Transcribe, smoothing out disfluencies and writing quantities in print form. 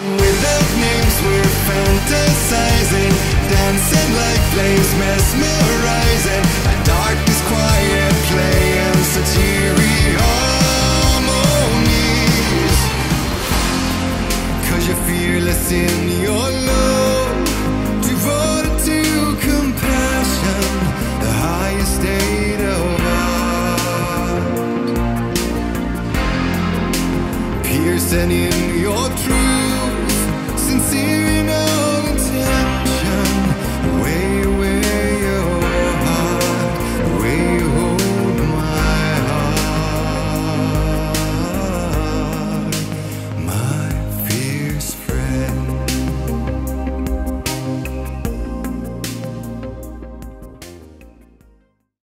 Without names we're fantasizing, dancing like flames, mesmerizing. A darkness quiet, playing such eerie harmonies. 'Cause you're fearless in your love, devoted to compassion, the highest state of art. Piercing in your truth,